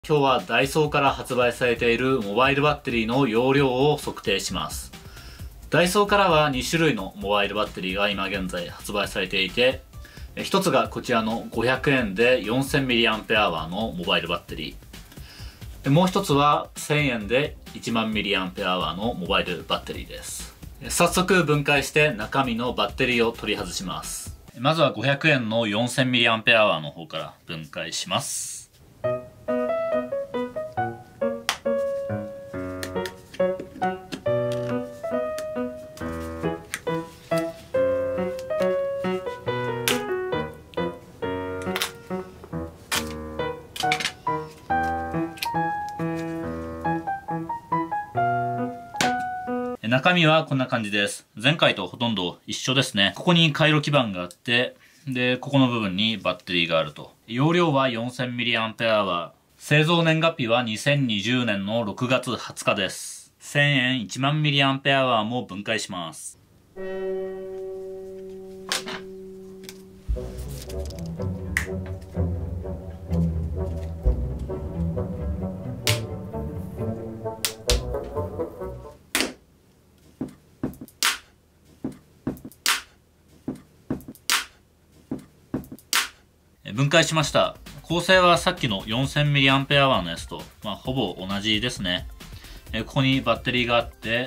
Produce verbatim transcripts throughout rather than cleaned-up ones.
今日はダイソーから発売されているモバイルバッテリーの容量を測定します。ダイソーからはに種類のモバイルバッテリーが今現在発売されていて、一つがこちらのごひゃくえんで よんせんミリアンペアワー のモバイルバッテリー。もう一つはせんえんでいちまんミリアンペアワー のモバイルバッテリーです。早速分解して中身のバッテリーを取り外します。まずはごひゃくえんの よんせんミリアンペアワー の方から分解します。中身はこんな感じです。前回とほとんど一緒ですね。ここに回路基板があって、で、ここの部分にバッテリーがあると。容量は よんせんミリアンペアワー。製造年月日はにせんにじゅうねんのろくがつはつかです。せんえんいちまんミリアンペアワーも分解します。分解しました。構成はさっきの よんせんミリアンペアワー のやつと、まあ、ほぼ同じですね。えここにバッテリーがあって、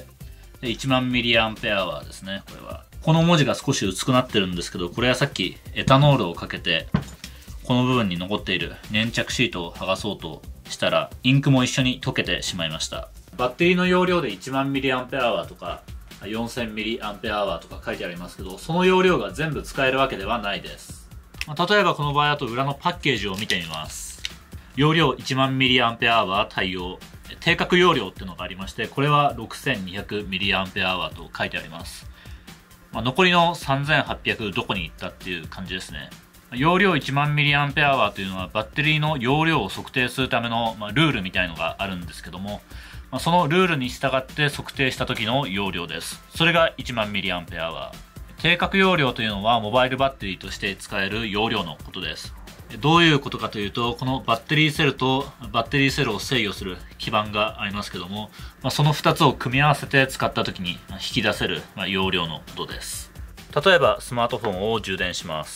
でいちまんミリアンペアワー ですね、これは。この文字が少し薄くなってるんですけど、これはさっきエタノールをかけて、この部分に残っている粘着シートを剥がそうとしたら、インクも一緒に溶けてしまいました。バッテリーの容量でいちまんミリアンペアワー とか、よんせんミリアンペアワー とか書いてありますけど、その容量が全部使えるわけではないです。例えばこの場合だと裏のパッケージを見てみます。容量いちまんミリアンペアワー 対応。定格容量っていうのがありまして、これは ろくせんにひゃくミリアンペアワー と書いてあります。まあ、残りのさんぜんはっぴゃくどこに行ったっていう感じですね。容量いちまんミリアンペアワー というのはバッテリーの容量を測定するための、まあ、ルールみたいのがあるんですけども、まあ、そのルールに従って測定した時の容量です。それがいちまんミリアンペアワー。定格容量というのはモバイルバッテリーとして使える容量のことです。どういうことかというと、このバッテリーセルとバッテリーセルを制御する基板がありますけども、まあ、そのふたつを組み合わせて使った時に引き出せる容量のことです。例えばスマートフォンを充電します。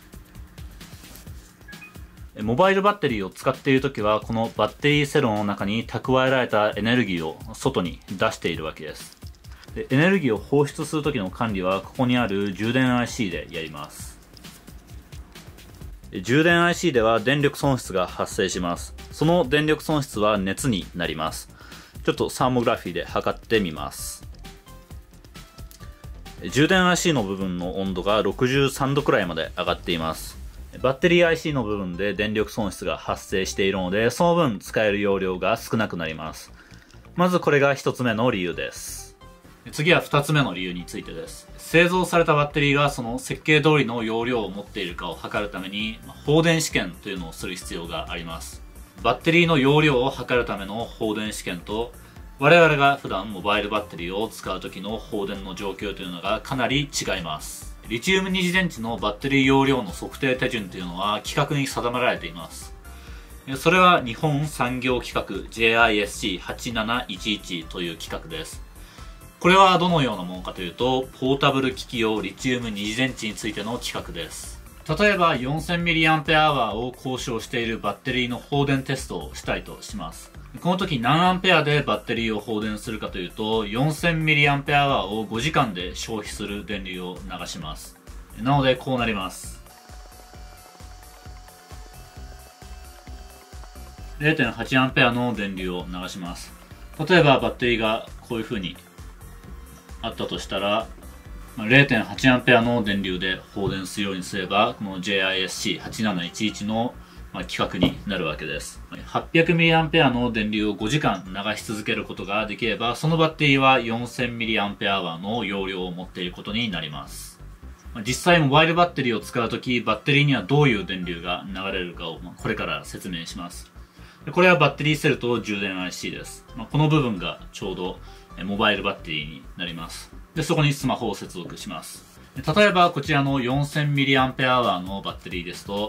モバイルバッテリーを使っている時は、このバッテリーセルの中に蓄えられたエネルギーを外に出しているわけです。でエネルギーを放出する時の管理はここにある充電 アイシー でやります。充電 アイシー では電力損失が発生します。その電力損失は熱になります。ちょっとサーモグラフィーで測ってみます。充電 アイシー の部分の温度がろくじゅうさんどくらいまで上がっています。バッテリー アイシー の部分で電力損失が発生しているので、その分使える容量が少なくなります。まずこれがひとつめの理由です。次はふたつめの理由についてです。製造されたバッテリーがその設計通りの容量を持っているかを測るために、放電試験というのをする必要があります。バッテリーの容量を測るための放電試験と、我々が普段モバイルバッテリーを使う時の放電の状況というのがかなり違います。リチウム二次電池のバッテリー容量の測定手順というのは規格に定められています。それは日本産業規格 ジェイアイエスシーはちなないちいち という規格です。これはどのようなものかというと、ポータブル機器用リチウム二次電池についての規格です。例えば よんせんミリアンペアワー を交渉しているバッテリーの放電テストをしたいとします。この時何アンペアでバッテリーを放電するかというと、よんせんミリアンペアワー をごじかんで消費する電流を流します。なのでこうなります。れいてんはちアンペアの電流を流します。例えばバッテリーがこういう風にあったとしたら、れいてんはちアンペアの電流で放電するようにすれば、この ジェイアイエスシーはちなないちいち の規格になるわけです。はっぴゃくミリアンペアの電流をごじかん流し続けることができれば、そのバッテリーは よんせんミリアンペアワー の容量を持っていることになります。実際モバイルバッテリーを使うとき、バッテリーにはどういう電流が流れるかをこれから説明します。これはバッテリーセルと充電 アイシー です。この部分がちょうどモバイルバッテリーになります。で、そこにスマホを接続します。例えばこちらの よんせんミリアンペアワー のバッテリーですと、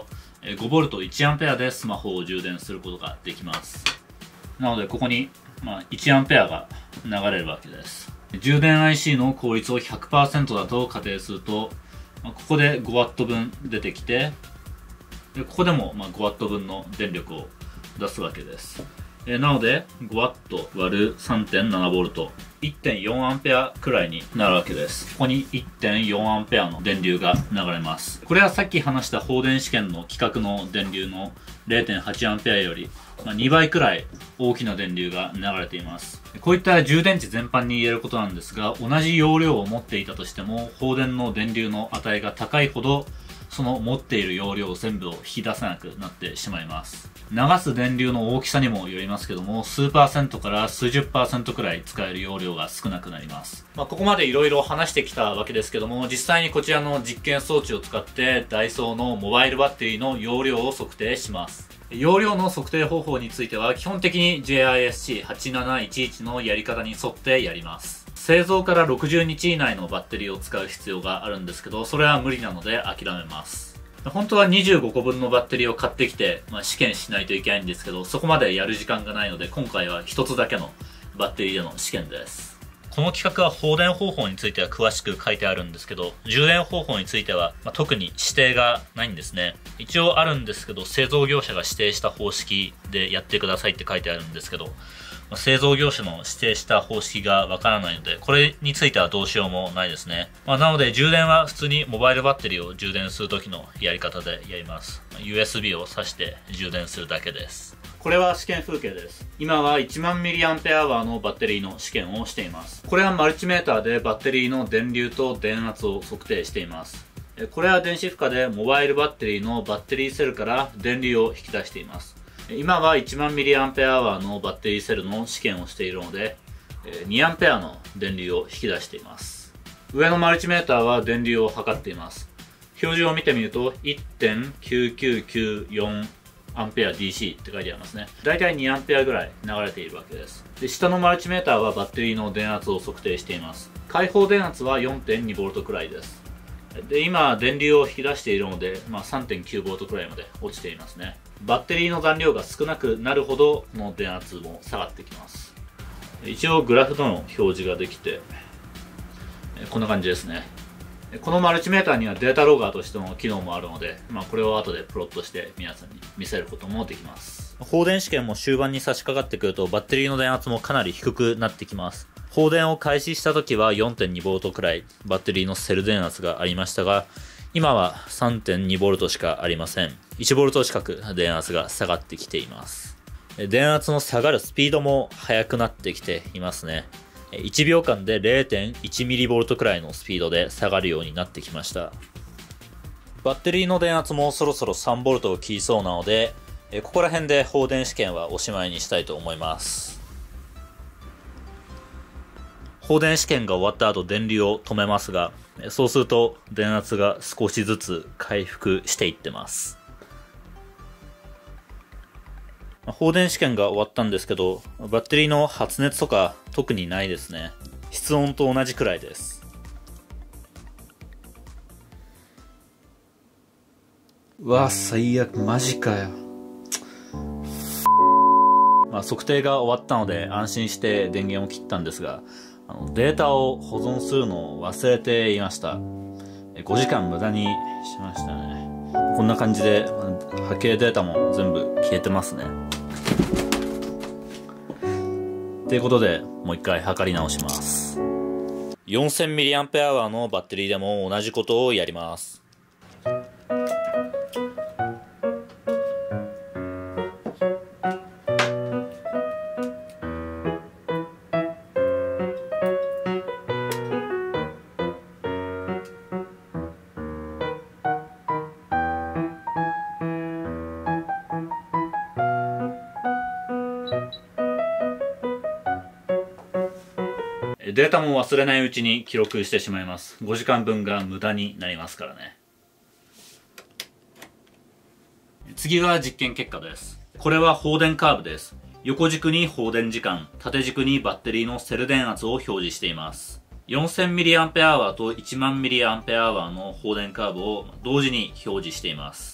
ごボルトいちアンペアでスマホを充電することができます。なのでここに、まあ、いちアンペアが流れるわけです。充電 アイシー の効率を ひゃくパーセント だと仮定すると、まあ、ここで ごワット 分出てきて、でここでもまあ ごワット 分の電力を出すわけです。えなので ごワット 割る さんてんななボルト、いってんよんアンペアくらいになるわけです。ここに いってんよんアンペアの電流が流れます。これはさっき話した放電試験の規格の電流の れいてんはちアンペアより、まあ、にばいくらい大きな電流が流れています。こういった充電池全般に言えることなんですが、同じ容量を持っていたとしても、放電の電流の値が高いほど、その持っている容量全部を引き出せなくなってしまいます。流す電流の大きさにもよりますけども、数パーセントから数十パーセントくらい使える容量が少なくなります。まあ、ここまで色々話してきたわけですけども、実際にこちらの実験装置を使ってダイソーのモバイルバッテリーの容量を測定します。容量の測定方法については基本的に ジェイアイエスシーはちなないちいち のやり方に沿ってやります。製造からろくじゅうにち以内のバッテリーを使う必要があるんですけど、それは無理なので諦めます。本当はにじゅうごこぶんのバッテリーを買ってきて、まあ、試験しないといけないんですけど、そこまでやる時間がないので、今回はひとつだけのバッテリーでの試験です。この企画は放電方法については詳しく書いてあるんですけど、充電方法については、まあ、特に指定がないんですね。一応あるんですけど、製造業者が指定した方式でやってくださいって書いてあるんですけど、まあ、製造業者の指定した方式がわからないので、これについてはどうしようもないですね。まあ、なので充電は普通にモバイルバッテリーを充電する時のやり方でやります。ユーエスビー を挿して充電するだけです。これは試験風景です。今はいちまんミリアンペアアワーのバッテリーの試験をしています。これはマルチメーターでバッテリーの電流と電圧を測定しています。これは電子負荷でモバイルバッテリーのバッテリーセルから電流を引き出しています。今はいちまんミリアンペアアワーのバッテリーセルの試験をしているので、にアンペアの電流を引き出しています。上のマルチメーターは電流を測っています。表示を見てみると いってんきゅうきゅうきゅうよんアンペア ディーシー って書いてありますね。だいたいにアンペアぐらい流れているわけです。で、下のマルチメーターはバッテリーの電圧を測定しています。開放電圧は よんてんにボルトくらいです。で、今電流を引き出しているので、まあ、さんてんきゅうボルトくらいまで落ちていますね。バッテリーの残量が少なくなるほどこの電圧も下がってきます。一応グラフとの表示ができて、こんな感じですね。このマルチメーターにはデータロガーとしての機能もあるので、まあ、これを後でプロットして皆さんに見せることもできます。放電試験も終盤に差し掛かってくるとバッテリーの電圧もかなり低くなってきます。放電を開始した時は よんてんにボルトくらいバッテリーのセル電圧がありましたが、今は さんてんにボルトしかありません。いちボルト近く電圧が下がってきています。電圧の下がるスピードも速くなってきていますね。いちびょうかんで れいてんいちミリボルトくらいのスピードで下がるようになってきました。バッテリーの電圧もそろそろさんボルトを切りそうなので、ここら辺で放電試験はおしまいにしたいと思います。放電試験が終わった後電流を止めますが、そうすると電圧が少しずつ回復していってます。放電試験が終わったんですけど、バッテリーの発熱とか特にないですね。室温と同じくらいです。 うわ、最悪、マジかよ。 まあ、測定が終わったので安心して電源を切ったんですが、あのデータを保存するのを忘れていました。ごじかん無駄にしましたね。こんな感じで波形データも全部消えてますね。ということでもう一回測り直します。 よんせんミリアンペアアワー のバッテリーでも同じことをやります。データも忘れないうちに記録してしまいます。ごじかんぶんが無駄になりますからね。次が実験結果です。これは放電カーブです。横軸に放電時間、縦軸にバッテリーのセル電圧を表示しています。よんせんミリアンペアアワー といちまんミリアンペアアワー の放電カーブを同時に表示しています。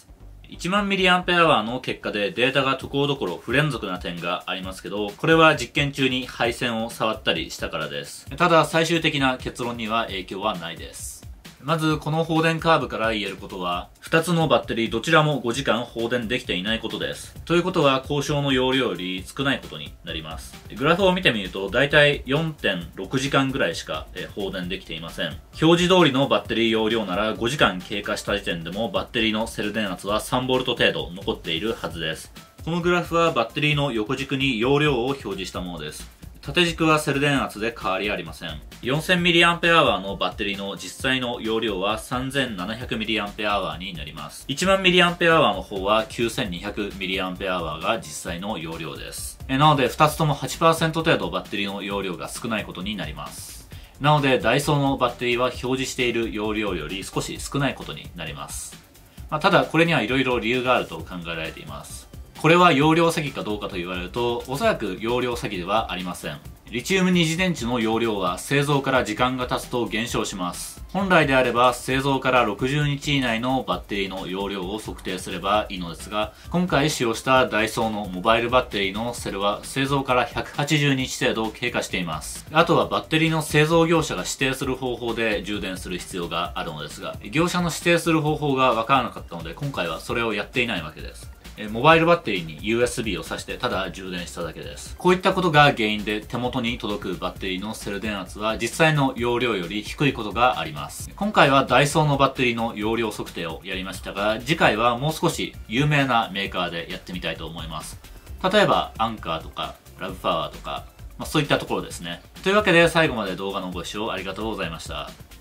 いちまんミリアンペアワーの結果でデータがところどころ不連続な点がありますけど、これは実験中に配線を触ったりしたからです。ただ最終的な結論には影響はないです。まずこの放電カーブから言えることは、ふたつのバッテリーどちらもごじかん放電できていないことです。ということは交渉の容量より少ないことになります。グラフを見てみるとだいたい よんてんろくじかんぐらいしか放電できていません。表示通りのバッテリー容量ならごじかん経過した時点でもバッテリーのセル電圧は さんボルト 程度残っているはずです。このグラフはバッテリーの横軸に容量を表示したものです。縦軸はセル電圧で変わりありません。よんせんミリアンペアワーのバッテリーの実際の容量は さんぜんななひゃくミリアンペアワーになります。いちまんミリアンペアワーの方は きゅうせんにひゃくミリアンペアワーが実際の容量です。えなのでふたつとも はちパーセント 程度バッテリーの容量が少ないことになります。なのでダイソーのバッテリーは表示している容量より少し少ないことになります。まあ、ただこれには色々理由があると考えられています。これは容量詐欺かどうかと言われると、おそらく容量詐欺ではありません。リチウム二次電池の容量は製造から時間が経つと減少します。本来であれば製造からろくじゅうにち以内のバッテリーの容量を測定すればいいのですが、今回使用したダイソーのモバイルバッテリーのセルは製造からひゃくはちじゅうにち程度経過しています。あとはバッテリーの製造業者が指定する方法で充電する必要があるのですが、業者の指定する方法がわからなかったので今回はそれをやっていないわけです。モバイルバッテリーに ユーエスビー を挿してただ充電しただけです。こういったことが原因で手元に届くバッテリーのセル電圧は実際の容量より低いことがあります。今回はダイソーのバッテリーの容量測定をやりましたが、次回はもう少し有名なメーカーでやってみたいと思います。例えばアンカーとかラブパワーとか、まあ、そういったところですね。というわけで最後まで動画のご視聴ありがとうございました。